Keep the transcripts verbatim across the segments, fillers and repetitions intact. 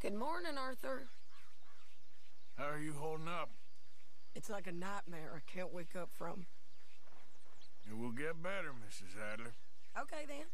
Good morning, Arthur. How are you holding up? It's like a nightmare I can't wake up from. It will get better, Missus Adler. Okay, then.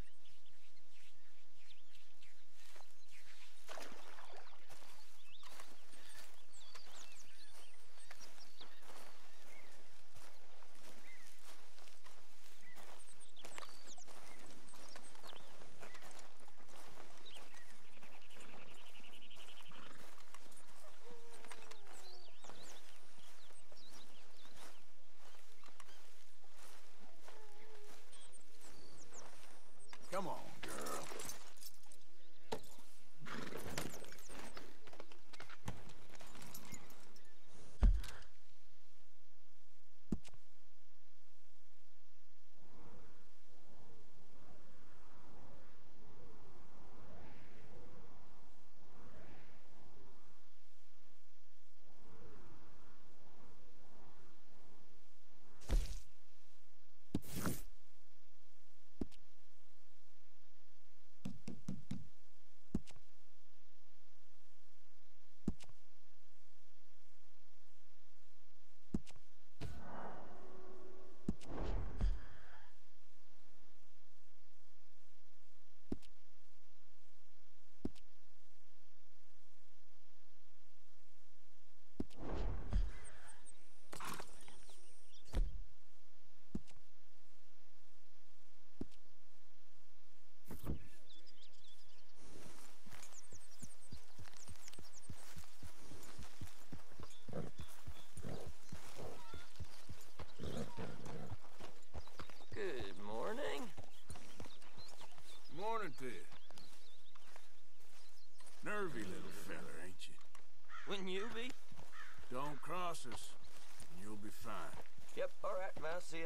Come on, girl. Good morning. Morning to you. Nervy little feller, ain't you? Wouldn't you be? Don't cross us, and you'll be fine. Yep, all right, I'll see ya.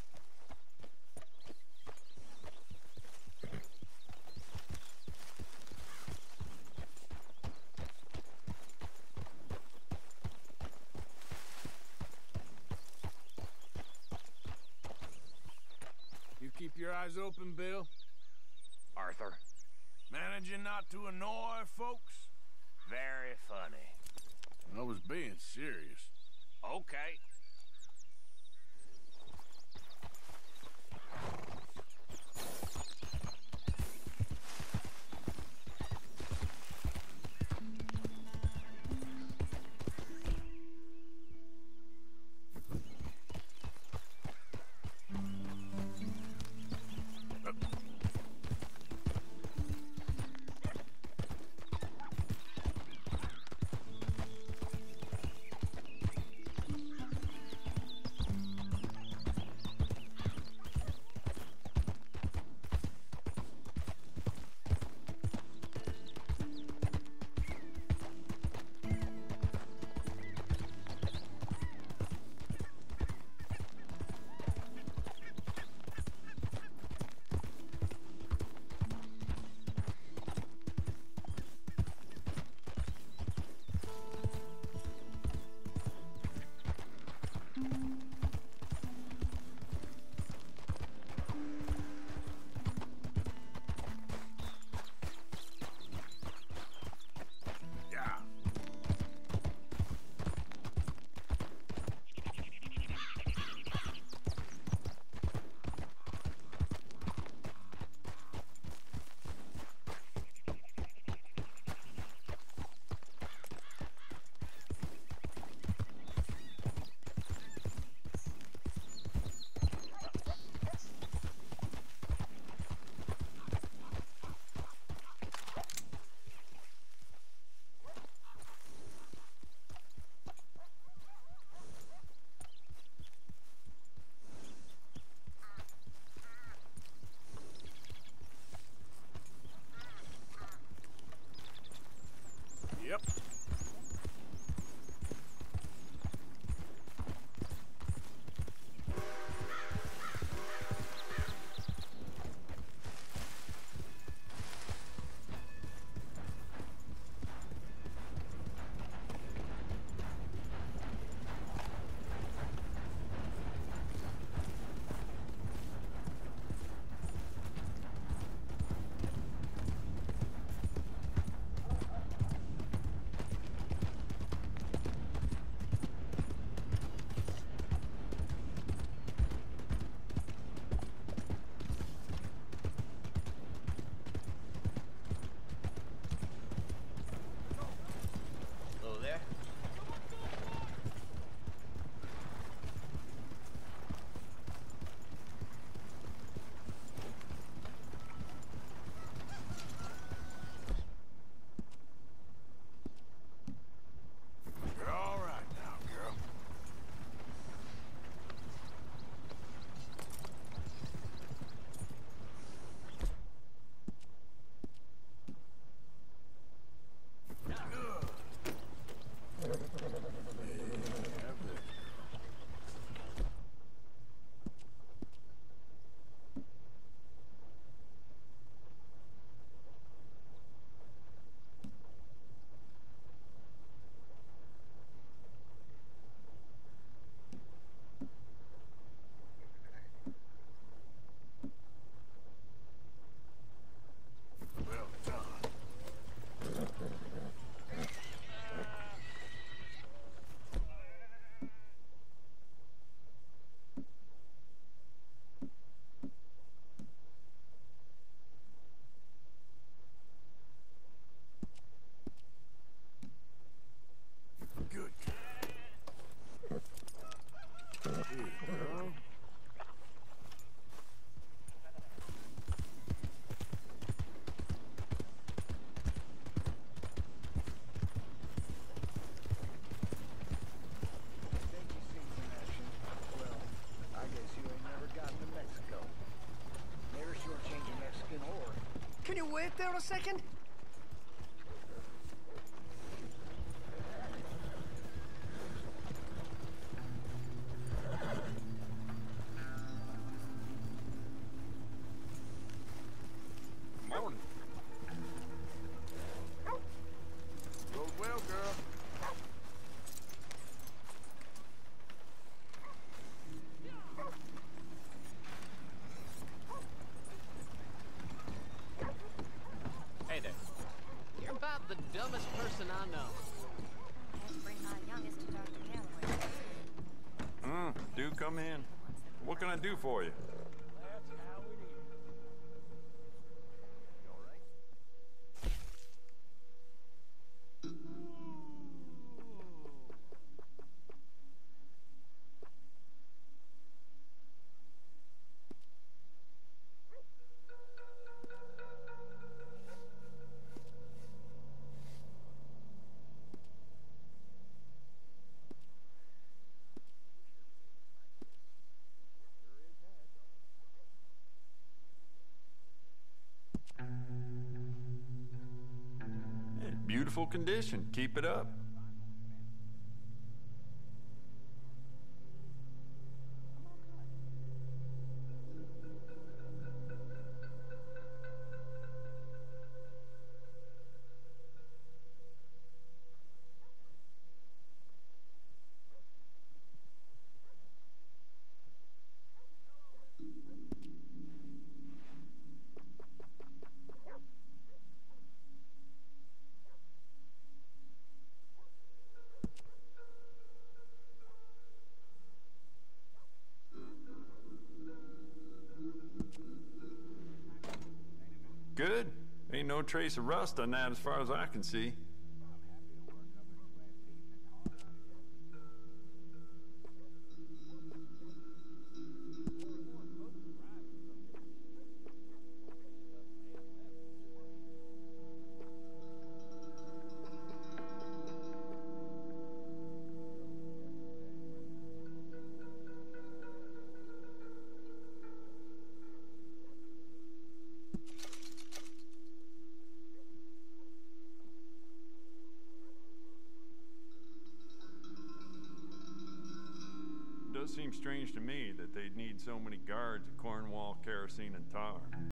You keep your eyes open, Bill? Arthur. Managing not to annoy folks? Very funny. I was being serious. Okay. Yep. second? Morning. Goes well, girl. Hey there. You're about the dumbest person I know. I had to bring my youngest to Doctor Calloway. Mm, do come in. What can I do for you? Hey, beautiful condition. Keep it up. Good. Ain't no trace of rust on that as far as I can see. It does seem strange to me that they'd need so many guards at Cornwall, Kerosene, and Tar.